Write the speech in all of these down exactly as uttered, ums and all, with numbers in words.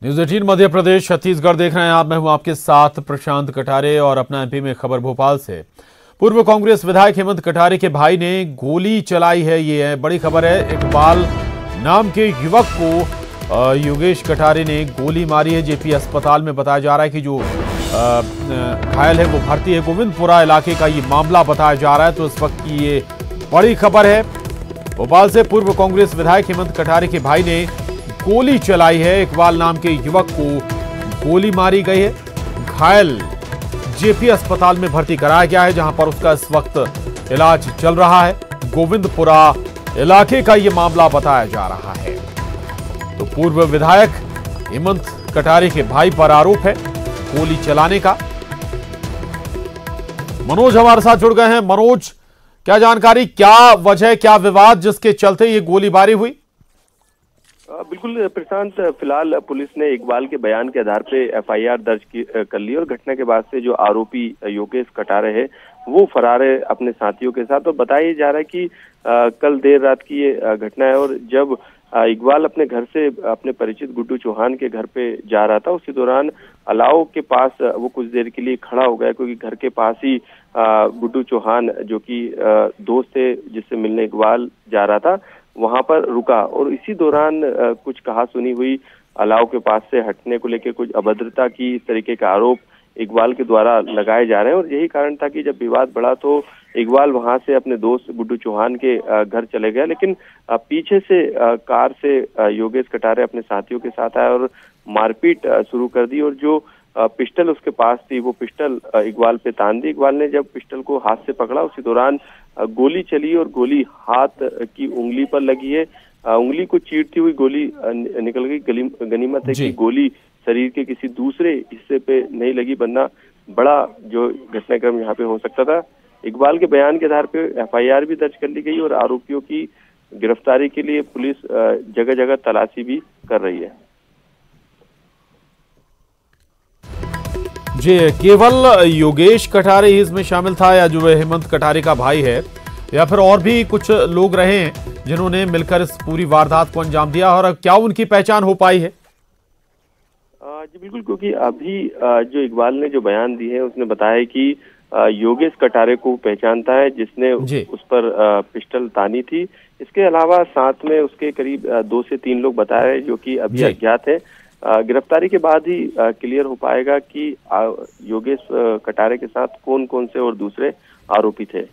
News अठारह मध्य प्रदेश छत्तीसगढ़ देख रहे हैं आप। मैं हूं आपके साथ प्रशांत कटारे और अपना एमपी में खबर भोपाल से। पूर्व कांग्रेस विधायक हेमंत कटारे के भाई ने गोली चलाई है, ये है बड़ी खबर है। इकबाल नाम के युवक को योगेश कटारे ने गोली मारी है। जेपी अस्पताल में बताया जा रहा है कि जो घायल है वो भर्ती है। गोविंदपुरा इलाके का ये मामला बताया जा रहा है। तो इस वक्त की ये बड़ी खबर है भोपाल से। पूर्व कांग्रेस विधायक हेमंत कटारे के भाई ने गोली चलाई है। इकबाल नाम के युवक को गोली मारी गई है। घायल जेपी अस्पताल में भर्ती कराया गया है, जहां पर उसका इस वक्त इलाज चल रहा है। गोविंदपुरा इलाके का यह मामला बताया जा रहा है। तो पूर्व विधायक हेमंत कटारे के भाई पर आरोप है गोली चलाने का। मनोज हमारे साथ जुड़ गए हैं। मनोज, क्या जानकारी, क्या वजह, क्या विवाद जिसके चलते ये गोलीबारी हुई? बिल्कुल प्रशांत, फिलहाल पुलिस ने इकबाल के बयान के आधार पे एफआईआर दर्ज की कर ली और घटना के बाद से जो आरोपी योगेश कटारे है वो फरार है अपने साथियों के साथ। तो बताया जा रहा है कि आ, कल देर रात की ये घटना है और जब इकबाल अपने घर से अपने परिचित गुड्डू चौहान के घर पे जा रहा था, उसी दौरान अलाव के पास वो कुछ देर के लिए खड़ा हो गया, क्योंकि घर के पास ही गुड्डू चौहान जो कि दोस्त थे जिससे मिलने इकबाल जा रहा था, वहां पर रुका और इसी दौरान कुछ कहा सुनी हुई। अलाव के पास से हटने को लेकर कुछ अभद्रता की इस तरीके का आरोप इकबाल के द्वारा लगाए जा रहे हैं और यही कारण था कि जब विवाद बढ़ा तो इकबाल वहां से अपने दोस्त गुड्डू चौहान के घर चले गए। लेकिन पीछे से कार से योगेश कटारे अपने साथियों के साथ आए और मारपीट शुरू कर दी और जो पिस्टल उसके पास थी वो पिस्टल इकबाल पे तान दी। इकबाल ने जब पिस्टल को हाथ से पकड़ा, उसी दौरान गोली चली और गोली हाथ की उंगली पर लगी है। उंगली को चीरती हुई गोली निकल गई। गनीमत है कि गोली शरीर के किसी दूसरे हिस्से पे नहीं लगी, वरना बड़ा जो घटनाक्रम यहाँ पे हो सकता था। इकबाल के बयान के आधार पे एफआईआर भी दर्ज कर ली गई और आरोपियों की गिरफ्तारी के लिए पुलिस जगह जगह तलाशी भी कर रही है। जी, केवल योगेश कटारे ही इसमें शामिल था या जो हेमंत कटारे का भाई है, या फिर और भी कुछ लोग रहे हैं जिन्होंने मिलकर इस पूरी वारदात को अंजाम दिया, और क्या उनकी पहचान हो पाई है? जी बिल्कुल, क्योंकि अभी जो इकबाल ने जो बयान दी है उसने बताया कि योगेश कटारे को पहचानता है जिसने उस पर पिस्टल तानी थी। इसके अलावा साथ में उसके करीब दो से तीन लोग बताए जो कि अभी अज्ञात है। गिरफ्तारी के बाद ही क्लियर हो पाएगा कि योगेश कटारे के साथ कौन कौन से और दूसरे आरोपी थे।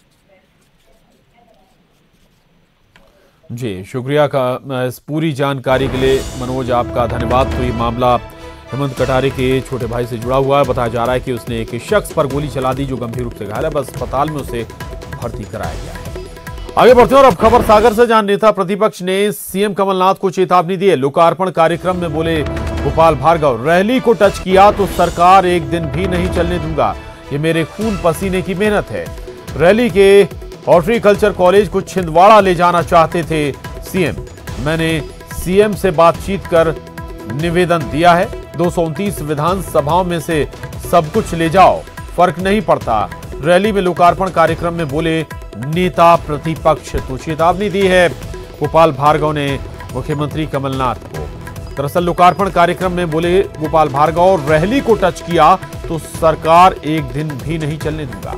जी, शुक्रिया का इस पूरी जानकारी के लिए मनोज, आपका धन्यवाद। तो ये मामला हेमंत कटारे के छोटे भाई से जुड़ा हुआ है। बताया जा रहा है कि उसने एक शख्स पर गोली चला दी जो गंभीर रूप से घायल है। बस अस्पताल में उसे भर्ती कराया गया है। आगे बढ़ते हैं और अब खबर सागर से, जहां नेता प्रतिपक्ष ने सीएम कमलनाथ को चेतावनी दी है। लोकार्पण कार्यक्रम में बोले गोपाल भार्गव, रैली को टच किया तो सरकार एक दिन भी नहीं चलने दूंगा, ये मेरे खून पसीने की मेहनत है। रैली के हॉर्टिकल्चर कॉलेज को छिंदवाड़ा ले जाना चाहते थे सीएम। मैंने सीएम से बातचीत कर निवेदन दिया है। दो सौ उनतीस विधानसभाओं में से सब कुछ ले जाओ, फर्क नहीं पड़ता। रैली में लोकार्पण कार्यक्रम में बोले नेता प्रतिपक्ष। तो चेतावनी दी है गोपाल भार्गव ने मुख्यमंत्री कमलनाथ को। दरअसल लोकार्पण कार्यक्रम में बोले गोपाल भार्गव, रैली को टच किया तो सरकार एक दिन भी नहीं चलने दूंगा।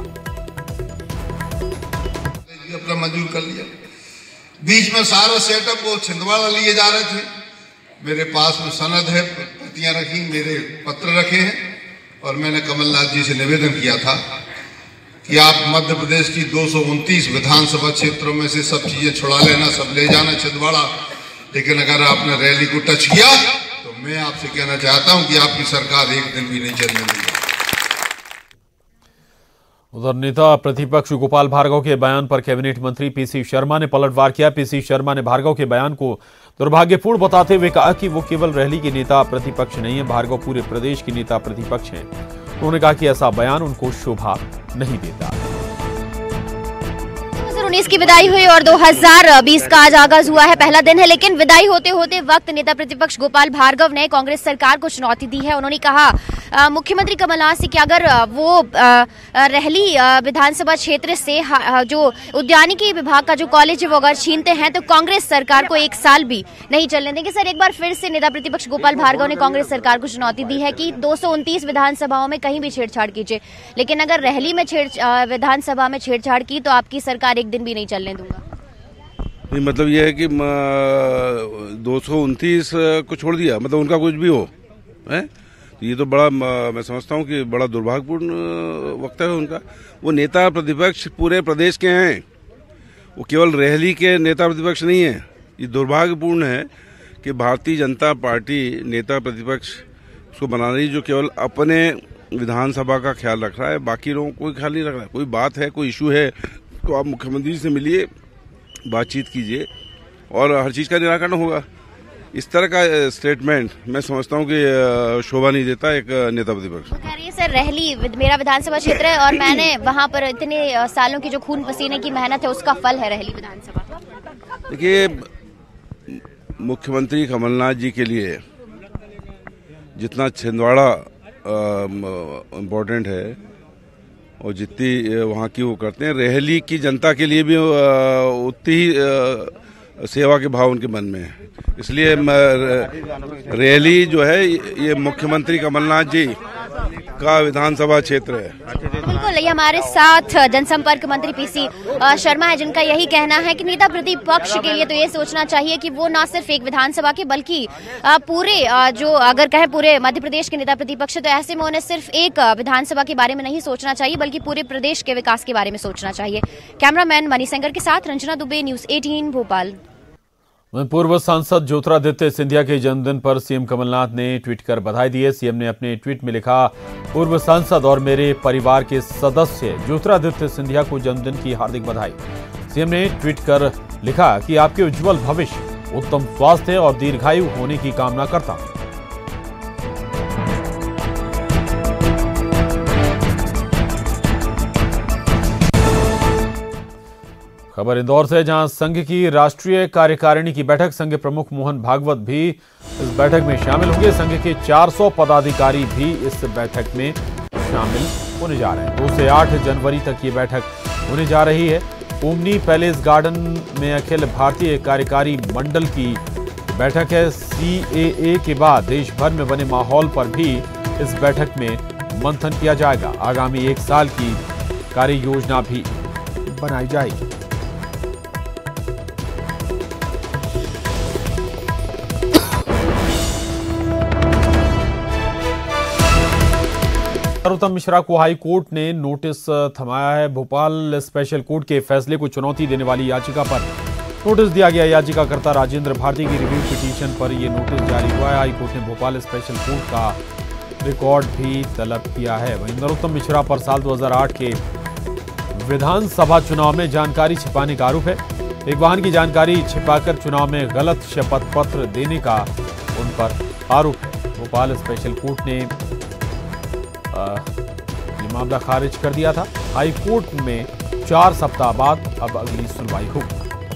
अपना मंजूर कर लिया। बीच में सारा सेटअप वो छिंदवाड़ा लिए जा रहे थे। मेरे पास में सनद है, प्रतियां रखी, मेरे पत्र रखे हैं और मैंने कमलनाथ जी से निवेदन किया था कि आप मध्य प्रदेश की दो सौ उनतीस विधानसभा क्षेत्रों में से सब चीजें छुड़ा लेना, सब ले जाना छिंदवाड़ा, लेकिन अगर आपने रैली को टच किया तो मैं आपसे कहना चाहता हूं कि आपकी सरकार एक दिन भी नहीं चलने देगी। उधर नेता प्रतिपक्ष गोपाल भार्गव के बयान पर कैबिनेट मंत्री पीसी शर्मा ने पलटवार किया। पीसी शर्मा ने भार्गव के बयान को दुर्भाग्यपूर्ण बताते हुए कहा कि वो केवल रैली के नेता प्रतिपक्ष नहीं है, भार्गव पूरे प्रदेश के नेता प्रतिपक्ष हैं। उन्होंने कहा कि ऐसा बयान उनको शोभा नहीं देता। उन्नीस की विदाई हुई और दो हज़ार बीस का आज आगाज हुआ है, पहला दिन है। लेकिन विदाई होते होते वक्त नेता प्रतिपक्ष गोपाल भार्गव ने कांग्रेस सरकार को चुनौती दी है। उन्होंने कहा आ, मुख्यमंत्री कमलनाथ से कि अगर वो आ, रहली विधानसभा क्षेत्र से हा, जो उद्यानिकी विभाग का जो कॉलेज है वो अगर छीनते हैं तो कांग्रेस सरकार को एक साल भी नहीं चलने देंगे। सर, एक बार फिर से नेता प्रतिपक्ष गोपाल भार्गव ने कांग्रेस सरकार को चुनौती दी है कि दो सौ उनतीस विधानसभाओं में कहीं भी छेड़छाड़ कीजिए, लेकिन अगर रहली में छेड़ विधानसभा में छेड़छाड़ की तो आपकी सरकार एक दिन भी नहीं चलने दूंगा। नहीं, मतलब यह है कि दो सौ उनतीस को छोड़ दिया, मतलब उनका कुछ भी हो है तो ये तो बड़ा, मैं समझता हूँ कि बड़ा दुर्भाग्यपूर्ण वक्त है उनका। वो नेता प्रतिपक्ष पूरे प्रदेश के हैं, वो केवल रहली के नेता प्रतिपक्ष नहीं है। ये दुर्भाग्यपूर्ण है कि भारतीय जनता पार्टी नेता प्रतिपक्ष उसको बना रही जो केवल अपने विधानसभा का ख्याल रख रहा है, बाकी लोगों को कोई ख्याल नहीं रख रहा है। कोई बात है, कोई इशू है तो आप मुख्यमंत्री से मिलिए, बातचीत कीजिए और हर चीज़ का निराकरण होगा। इस तरह का स्टेटमेंट मैं समझता हूँ कि शोभा नहीं देता एक नेता प्रतिपक्ष। कह रही है सर, रहली मेरा विधानसभा क्षेत्र है और मैंने वहाँ पर इतने सालों की जो खून पसीने की मेहनत है उसका फल है रहली विधानसभा। देखिए, मुख्यमंत्री कमलनाथ जी के लिए जितना छिंदवाड़ा इम्पोर्टेंट है और जितनी वहाँ की वो करते हैं, रहली की जनता के लिए भी उतनी ही सेवा के भाव उनके मन में है। इसलिए रहली जो है ये मुख्यमंत्री कमलनाथ जी का विधानसभा क्षेत्र है। बिल्कुल, ये हमारे साथ जनसंपर्क मंत्री पीसी शर्मा है, जिनका यही कहना है कि नेता प्रतिपक्ष के लिए तो ये सोचना चाहिए कि वो ना सिर्फ एक विधानसभा के बल्कि पूरे जो अगर कहें पूरे मध्य प्रदेश के नेता प्रतिपक्ष, तो ऐसे में उन्हें सिर्फ एक विधानसभा के बारे में नहीं सोचना चाहिए बल्कि पूरे प्रदेश के विकास के बारे में सोचना चाहिए। कैमरामैन मनी सेंगर के साथ रंजना दुबे, न्यूज अठारह भोपाल। पूर्व सांसद ज्योतिरादित्य सिंधिया के जन्मदिन पर सीएम कमलनाथ ने ट्वीट कर बधाई दी है। सीएम ने अपने ट्वीट में लिखा, पूर्व सांसद और मेरे परिवार के सदस्य ज्योतिरादित्य सिंधिया को जन्मदिन की हार्दिक बधाई। सीएम ने ट्वीट कर लिखा कि आपके उज्जवल भविष्य, उत्तम स्वास्थ्य और दीर्घायु होने की कामना करता हूं। खबर इंदौर से, जहां संघ की राष्ट्रीय कार्यकारिणी की बैठक, संघ प्रमुख मोहन भागवत भी इस बैठक में शामिल होंगे। संघ के चार सौ पदाधिकारी भी इस बैठक में शामिल होने जा रहे हैं। दो से आठ जनवरी तक ये बैठक होने जा रही है। ओमनी पैलेस गार्डन में अखिल भारतीय कार्यकारी मंडल की बैठक है। सीएए के बाद देश भर में बने माहौल पर भी इस बैठक में मंथन किया जाएगा। आगामी एक साल की कार्य योजना भी बनाई जाएगी। नरोत्तम मिश्रा को हाई कोर्ट ने नोटिस थमाया है। भोपाल स्पेशल कोर्ट के फैसले को चुनौती देने वाली याचिका पर नोटिस दिया गया। याचिकाकर्ता राजेंद्र भारती की रिव्यू पिटीशन पर यह नोटिस जारी हुआ है। हाई कोर्ट ने भोपाल स्पेशल कोर्ट का रिकॉर्ड भी तलब किया है। वहीं नरोत्तम मिश्रा पर साल दो हज़ार आठ के विधानसभा चुनाव में जानकारी छिपाने का आरोप है। एक वाहन की जानकारी छिपाकर चुनाव में गलत शपथ पत्र देने का उन पर आरोप है। भोपाल स्पेशल कोर्ट ने ये मामला खारिज कर दिया था। हाई कोर्ट में चार सप्ताह बाद अब अगली सुनवाई होगी।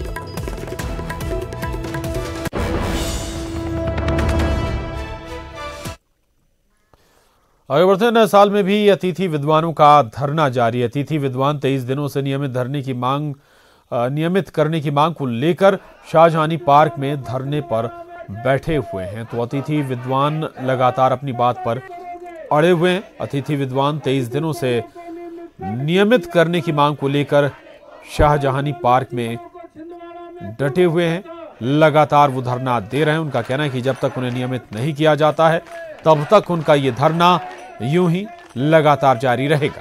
आगे बढ़ते हैं, नए साल में भी अतिथि विद्वानों का धरना जारी है। अतिथि विद्वान तेईस दिनों से नियमित धरने की मांग नियमित करने की मांग को लेकर शाहजहानी पार्क में धरने पर बैठे हुए हैं। तो अतिथि विद्वान लगातार अपनी बात पर अड़े हुए हैं। अतिथि विद्वान तेईस दिनों से नियमित करने की मांग को लेकर शाहजहानी पार्क में डटे हुए हैं। लगातार वो धरना दे रहे हैं। उनका कहना है कि जब तक उन्हें नियमित नहीं किया जाता है तब तक उनका ये धरना यूं ही लगातार जारी रहेगा।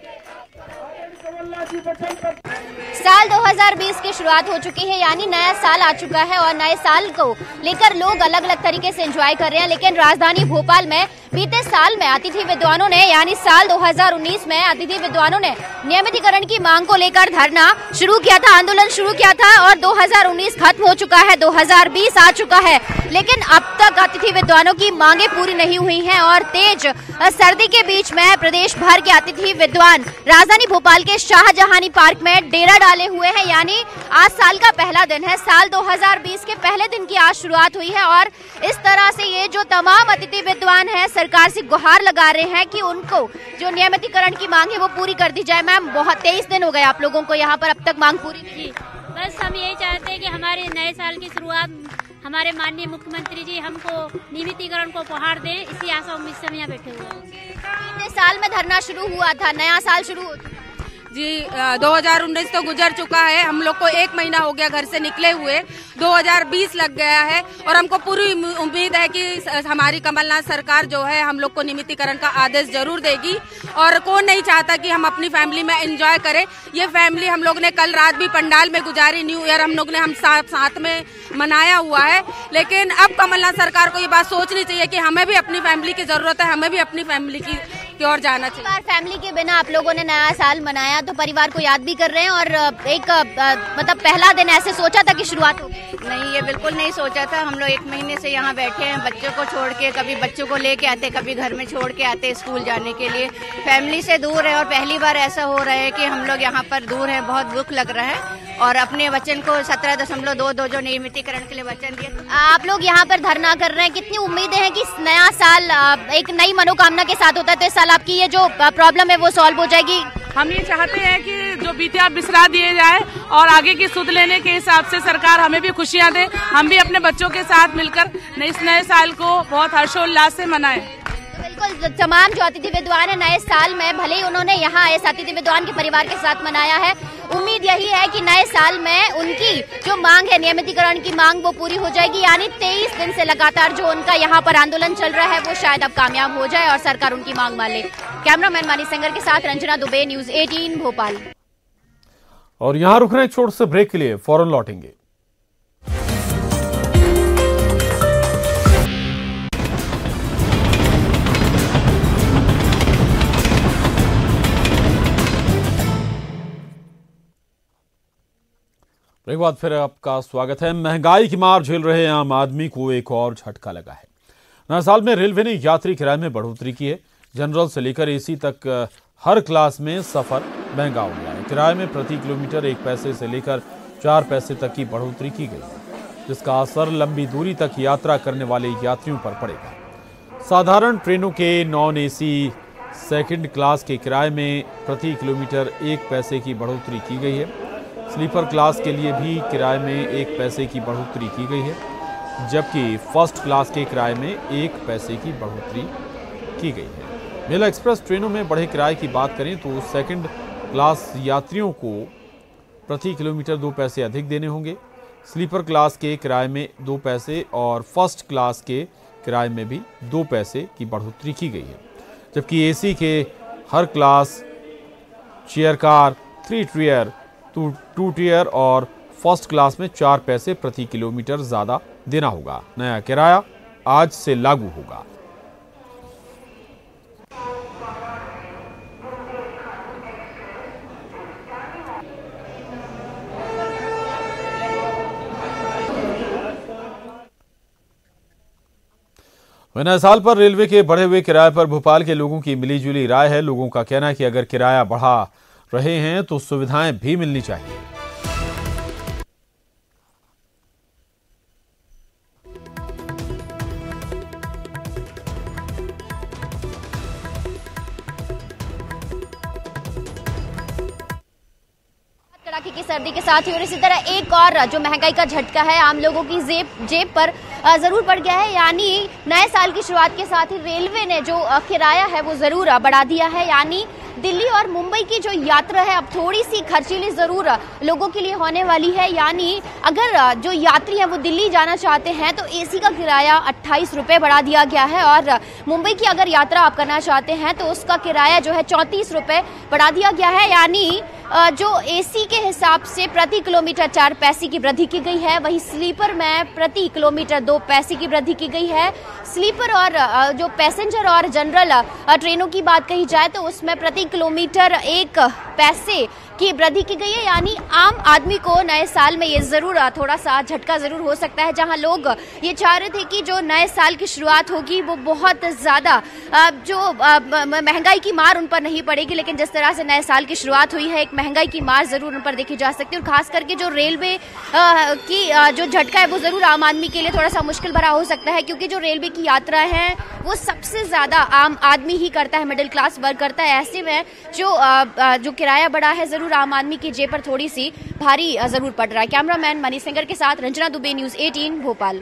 साल दो हज़ार बीस की शुरुआत हो चुकी है, यानी नया साल आ चुका है और नए साल को लेकर लोग अलग अलग तरीके से एंजॉय कर रहे हैं। लेकिन राजधानी भोपाल में बीते साल में अतिथि विद्वानों ने, यानी साल दो हज़ार उन्नीस में अतिथि विद्वानों ने नियमितीकरण की मांग को लेकर धरना शुरू किया था, आंदोलन शुरू किया था और दो हज़ार उन्नीस खत्म हो चुका है, दो हज़ार बीस आ चुका है, लेकिन अब तक अतिथि विद्वानों की मांगे पूरी नहीं हुई हैं और तेज सर्दी के बीच में प्रदेश भर के अतिथि विद्वान राजधानी भोपाल के शाहजहानी पार्क में डेरा डाले हुए हैं। है, यानी आज साल का पहला दिन है। साल दो हज़ार बीस के पहले दिन की आज शुरुआत हुई है और इस तरह से ये जो तमाम अतिथि विद्वान हैं सरकार से गुहार लगा रहे हैं कि उनको जो नियमितीकरण की मांग है वो पूरी कर दी जाए। मैम, बहुत तेईस दिन हो गए आप लोगों को यहाँ पर, अब तक मांग पूरी नहीं। बस हम यही चाहते हैं कि हमारे नए साल की शुरुआत हमारे माननीय मुख्यमंत्री जी हमको नियमितीकरण को उपहार दें, इसी आशा उम्मीद से हम यहाँ बैठे हुए हैं। कितने साल में धरना शुरू हुआ था, नया साल शुरू होता जी? दो हज़ार उन्नीस तो गुजर चुका है, हम लोग को एक महीना हो गया घर से निकले हुए, दो हज़ार बीस लग गया है और हमको पूरी उम्मीद है कि हमारी कमलनाथ सरकार जो है हम लोग को नियमितीकरण का आदेश जरूर देगी। और कौन नहीं चाहता कि हम अपनी फैमिली में एंजॉय करें। ये फैमिली हम लोग ने कल रात भी पंडाल में गुजारी, न्यू ईयर हम लोग ने हम साथ साथ में मनाया हुआ है। लेकिन अब कमलनाथ सरकार को ये बात सोचनी चाहिए कि हमें भी अपनी फैमिली की जरूरत है, हमें भी अपनी फैमिली की की ओर जाना चाहिए। फैमिली के बिना आप लोगों ने नया साल मनाया तो परिवार को याद भी कर रहे हैं और एक मतलब पहला दिन ऐसे सोचा था कि शुरुआत होगी? नहीं, ये बिल्कुल नहीं सोचा था। हम लोग एक महीने से यहाँ बैठे हैं, बच्चों को छोड़ के, कभी बच्चों को लेके आते, कभी घर में छोड़ के आते स्कूल जाने के लिए। फैमिली से दूर है और पहली बार ऐसा हो रहा है कि हम लोग यहाँ पर दूर हैं, बहुत दुख लग रहा है। और अपने वचन को सत्रह दशमलव दो दो जो नियमितीकरण के लिए वचन दिए, आप लोग यहाँ पर धरना कर रहे हैं, कितनी उम्मीदें हैं कि नया साल एक नई मनोकामना के साथ होता है, तो इस साल आपकी ये जो प्रॉब्लम है वो सॉल्व हो जाएगी? हम ये चाहते हैं कि जो बीते बिसरा दिए जाए और आगे की सुध लेने के हिसाब से सरकार हमें भी खुशियां दे, हम भी अपने बच्चों के साथ मिलकर इस नए साल को बहुत हर्षोल्लास से मनाएं। बिल्कुल, तमाम जो अतिथि विद्वान है नए साल में, भले ही उन्होंने यहाँ इस अतिथि विद्वान के परिवार के साथ मनाया है, उम्मीद यही है कि नए साल में उनकी जो मांग है नियमितीकरण की मांग वो पूरी हो जाएगी। यानी तेईस दिन से लगातार जो उनका यहाँ पर आंदोलन चल रहा है वो शायद अब कामयाब हो जाए और सरकार उनकी मांग मान ले। कैमरामैन मानी सिंगर के साथ रंजना दुबे, न्यूज अठारह भोपाल। और यहाँ रुक रहे हैं एक छोटे से ब्रेक के लिए, फौरन लौटेंगे। एक बार फिर आपका स्वागत है। महंगाई की मार झेल रहे आम आदमी को एक और झटका लगा है। नए साल में रेलवे ने यात्री किराए में बढ़ोतरी की है। जनरल से लेकर एसी तक हर क्लास में सफर महंगा हो गया है। किराए में प्रति किलोमीटर एक पैसे से लेकर चार पैसे तक की बढ़ोतरी की गई है, जिसका असर लंबी दूरी तक यात्रा करने वाले यात्रियों पर पड़ेगा। साधारण ट्रेनों के नॉन एसी सेकंड क्लास के किराए में प्रति किलोमीटर एक पैसे की बढ़ोतरी की गई है। स्लीपर क्लास के लिए भी किराए में एक पैसे की बढ़ोतरी की गई है, जबकि फर्स्ट क्लास के किराए में एक पैसे की बढ़ोतरी की गई है। मेला एक्सप्रेस ट्रेनों में बढ़े किराए की बात करें तो सेकंड क्लास यात्रियों को प्रति किलोमीटर दो पैसे अधिक देने होंगे। स्लीपर क्लास के किराए में दो पैसे और फर्स्ट क्लास के किराए में भी दो पैसे की बढ़ोतरी की गई है, जबकि एसी के हर class, chair car, three tier, two two tier और फर्स्ट क्लास में चार पैसे प्रति किलोमीटर ज्यादा देना होगा। नया किराया आज से लागू होगा। नए साल पर रेलवे के बढ़े हुए किराए पर भोपाल के लोगों की मिलीजुली राय है। लोगों का कहना है कि अगर किराया बढ़ा रहे हैं तो सुविधाएं भी मिलनी चाहिए। कड़ाके की सर्दी के साथ ही और इसी तरह एक और जो महंगाई का झटका है आम लोगों की जेब जेब पर जरूर पड़ गया है। यानी नए साल की शुरुआत के साथ ही रेलवे ने जो किराया है वो जरूर बढ़ा दिया है। यानी दिल्ली और मुंबई की जो यात्रा है अब थोड़ी सी खर्चीली जरूर लोगों के लिए होने वाली है। यानी अगर जो यात्री हैं वो दिल्ली जाना चाहते हैं तो एसी का किराया अट्ठाईस रुपए बढ़ा दिया गया है और मुंबई की अगर यात्रा आप करना चाहते हैं तो उसका किराया जो है चौंतीस रुपए बढ़ा दिया गया है। यानी जो एसी के हिसाब से प्रति किलोमीटर चार पैसे की वृद्धि की गई है, वहीं स्लीपर में प्रति किलोमीटर दो पैसे की वृद्धि की गई है। स्लीपर और जो पैसेंजर और जनरल ट्रेनों की बात कही जाए तो उसमें प्रति किलोमीटर एक पैसे की वृद्धि की गई है। यानी आम आदमी को नए साल में ये जरूर थोड़ा सा झटका जरूर हो सकता है, जहां लोग ये चाह रहे थे कि जो नए साल की शुरुआत होगी वो बहुत ज्यादा जो महंगाई की मार उन पर नहीं पड़ेगी, लेकिन जिस तरह से नए साल की शुरुआत हुई है एक महंगाई की मार जरूर उन पर देखी जा सकती है। और खास करके जो रेलवे की जो झटका है वो जरूर आम आदमी के लिए थोड़ा सा मुश्किल भरा हो सकता है, क्योंकि जो रेलवे की यात्रा है वो सबसे ज्यादा आम आदमी ही करता है, मिडिल क्लास वर्ग करता है। ऐसे में जो जो किराया बढ़ा है जरूर आम आदमी की जेब पर थोड़ी सी भारी जरूर पड़ रहा है। कैमरामैन मनीष सिंगर के साथ रंजना दुबे, न्यूज अठारह भोपाल।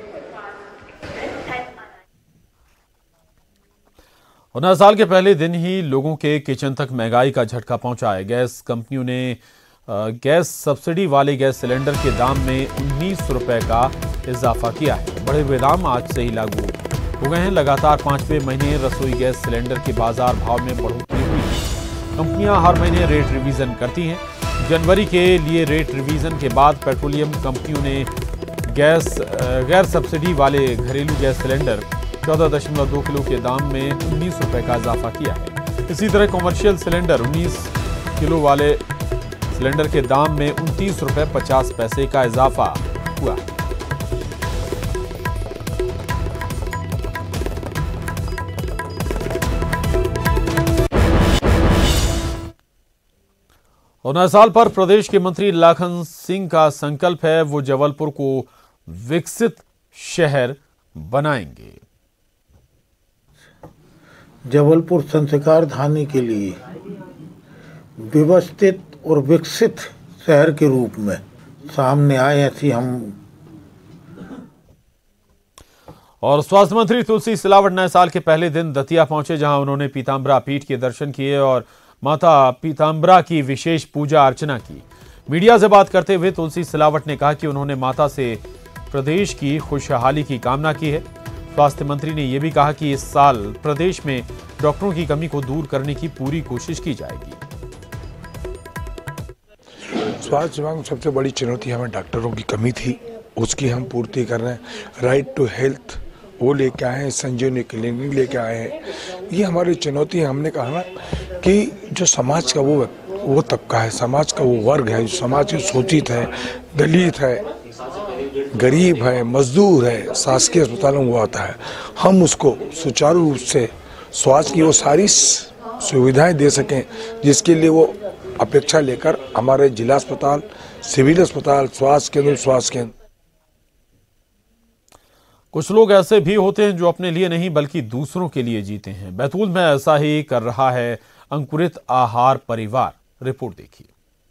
और नए साल के पहले दिन ही लोगों के किचन तक महंगाई का झटका पहुंचा है। गैस कंपनियों ने गैस सब्सिडी वाले गैस सिलेंडर के दाम में उन्नीस रुपए का इजाफा किया है। बढ़े हुए दाम आज से ही लागू हो गए हैं। लगातार पांचवें महीने रसोई गैस सिलेंडर के बाजार भाव में बढ़ोतरी हुई है। कंपनियां हर महीने रेट रिवीजन करती हैं। जनवरी के लिए रेट रिवीजन के बाद पेट्रोलियम कंपनियों ने गैस गैर सब्सिडी वाले घरेलू गैस सिलेंडर चौदह दशमलव दो किलो के दाम में उन्नीस रुपए का इजाफा किया है। इसी तरह कमर्शियल सिलेंडर उन्नीस किलो वाले सिलेंडर के दाम में उनतीस रुपए पचास पैसे का इजाफा हुआ। और नए साल पर प्रदेश के मंत्री लाखन सिंह का संकल्प है, वो जबलपुर को विकसित शहर बनाएंगे। जबलपुर संस्कार धानी के लिए व्यवस्थित और विकसित शहर के रूप में सामने आए, ऐसी हम। और स्वास्थ्य मंत्री तुलसी सिलावट नए साल के पहले दिन दतिया पहुंचे, जहां उन्होंने पीताम्बरा पीठ के दर्शन किए और माता पीताम्बरा की विशेष पूजा अर्चना की। मीडिया से बात करते हुए तुलसी सिलावट ने कहा कि उन्होंने माता से प्रदेश की खुशहाली की कामना की है। स्वास्थ्य मंत्री ने यह भी कहा कि इस साल प्रदेश में डॉक्टरों की कमी को दूर करने की पूरी कोशिश की जाएगी। स्वास्थ्य विभाग में सबसे बड़ी चुनौती हमें डॉक्टरों की कमी थी, उसकी हम पूर्ति कर रहे हैं। राइट टू हेल्थ वो लेके आए हैं, संजीवनी क्लिनिक लेके आए हैं। ये हमारी चुनौती है। हमने कहा ना कि जो समाज का वो वो तबका है, समाज का वो वर्ग है, जो समाज के शोषित है, दलित है, गरीब है, मजदूर है, शासकीय अस्पतालों में वो आता है, हम उसको सुचारू रूप से स्वास्थ्य की वो सारी सुविधाएं दे सकें जिसके लिए वो अपेक्षा लेकर हमारे जिला अस्पताल, सिविल अस्पताल, स्वास्थ्य केंद्र, स्वास्थ्य केंद्र। कुछ लोग ऐसे भी होते हैं जो अपने लिए नहीं बल्कि दूसरों के लिए जीते हैं। बैतूल में ऐसा ही कर रहा है अंकुरित आहार परिवार। रिपोर्ट देखिए।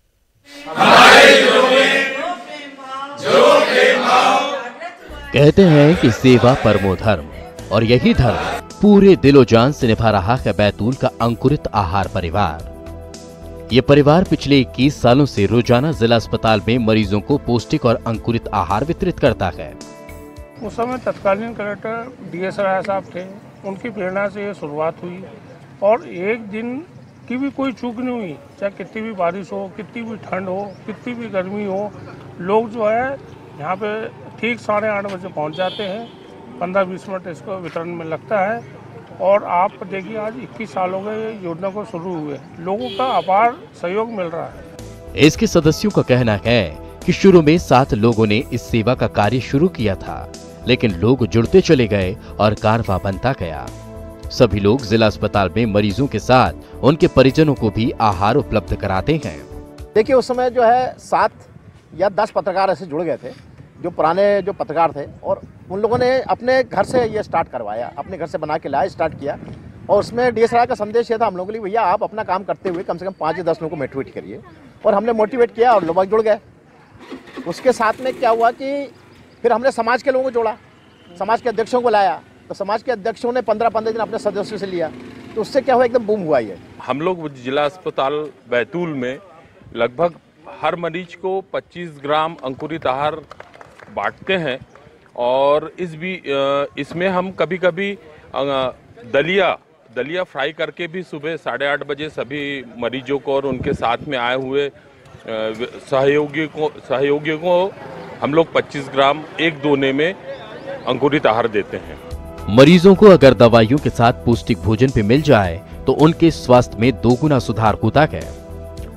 कहते हैं कि सेवा परमो धर्म, और यही धर्म पूरे दिलो जान से निभा रहा है बैतूल का अंकुरित आहार परिवार। ये परिवार पिछले इक्कीस सालों से रोजाना जिला अस्पताल में मरीजों को पौष्टिक और अंकुरित आहार वितरित करता है। उस समय तत्कालीन कलेक्टर डी एस राय साहब थे, उनकी प्रेरणा से ये शुरुआत हुई और एक दिन की भी कोई चूक नहीं हुई। चाहे कितनी भी बारिश हो, कितनी भी ठंड हो, कितनी भी गर्मी हो, लोग जो है यहाँ पे ठीक साढ़े आठ बजे पहुँच जाते हैं। पंद्रह बीस मिनट इसको वितरण में लगता है और आप देखिए आज इक्कीस साल हो गए योजना को शुरू हुए, लोगों का अपार सहयोग मिल रहा है। इसके सदस्यों का कहना है कि शुरू में सात लोगों ने इस सेवा का कार्य शुरू किया था, लेकिन लोग जुड़ते चले गए और कारवां बनता गया। सभी लोग जिला अस्पताल में मरीजों के साथ उनके परिजनों को भी आहार उपलब्ध कराते हैं। देखिए उस समय जो है सात या दस पत्रकार ऐसे जुड़ गए थे, जो पुराने जो पत्रकार थे, और उन लोगों ने अपने घर से ये स्टार्ट करवाया, अपने घर से बना के लाया, स्टार्ट किया। और उसमें डी एस राय का संदेश ये था हम लोगों के लिए, भैया आप अपना काम करते हुए कम से कम पाँच या दस लोगों को मोटिवेट करिए। और हमने मोटिवेट किया और लोग जुड़ गए। उसके साथ में क्या हुआ कि फिर हमने समाज के लोगों को जोड़ा, समाज के अध्यक्षों को लाया, तो समाज के अध्यक्षों ने पंद्रह पंद्रह दिन अपने सदस्यों से लिया, तो उससे क्या हुआ एकदम बूम हुआ ये। हम लोग जिला अस्पताल बैतूल में लगभग हर मरीज को पच्चीस ग्राम अंकुरित आहार बांटते हैं और इस भी इसमें हम कभी कभी दलिया दलिया फ्राई करके भी सुबह साढ़े आठ बजे सभी मरीजों को और उनके साथ में आए हुए सहयोगी को सहयोगियों को हम लोग पच्चीस ग्राम एक दोने में अंकुरित आहार देते हैं। मरीजों को अगर दवाइयों के साथ पौष्टिक भोजन भी मिल जाए तो उनके स्वास्थ्य में दोगुना सुधार होता है।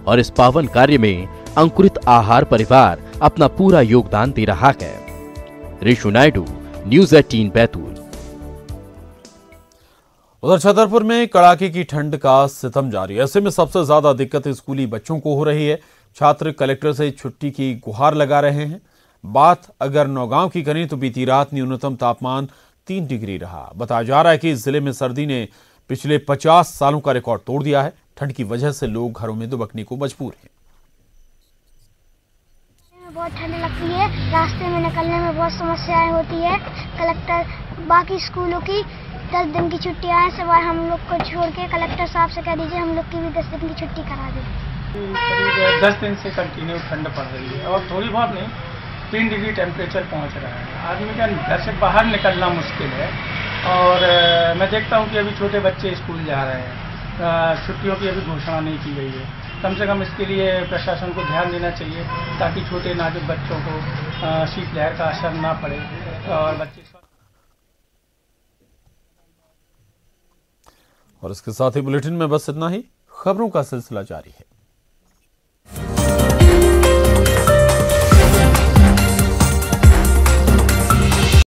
और इस पावन कार्य में अंकुरित आहार परिवार अपना पूरा योगदान दे रहा है। ऋषु नायडू, न्यूज़ अठारह बैतूल। उधर छतरपुर में कड़ाके की ठंड का सितम जारी है। ऐसे में सबसे ज्यादा दिक्कत स्कूली बच्चों को हो रही है। छात्र कलेक्टर से छुट्टी की गुहार लगा रहे हैं। बात अगर नौगांव की करें तो बीती रात न्यूनतम तापमान तीन डिग्री रहा। बताया जा रहा है कि इस जिले में सर्दी ने पिछले पचास सालों का रिकॉर्ड तोड़ दिया है। ठंड की वजह से लोग घरों में दुबकने को मजबूर हैं। बहुत ठंड लगती है, रास्ते में निकलने में बहुत समस्याएं होती है। कलेक्टर बाकी स्कूलों की दस दिन की छुट्टियां हैं, सिवाय हम लोग को छोड़ के कलेक्टर साहब से कह दीजिए हम लोग की भी दस दिन की छुट्टी करा दें। करीब दस दिन से कंटिन्यू ठंड पड़ रही है और थोड़ी बहुत नहीं, तीन डिग्री टेम्परेचर पहुंच रहा है। आदमी का घर से बाहर निकलना मुश्किल है। और आ, मैं देखता हूं कि अभी छोटे बच्चे स्कूल जा रहे हैं। छुट्टियों की अभी घोषणा नहीं की गई है। कम से कम इसके लिए प्रशासन को ध्यान देना चाहिए ताकि छोटे नाजुक बच्चों को शीतलहर का असर ना पड़े और बच्चे। और इसके साथ ही बुलेटिन में बस इतना ही। खबरों का सिलसिला जारी है।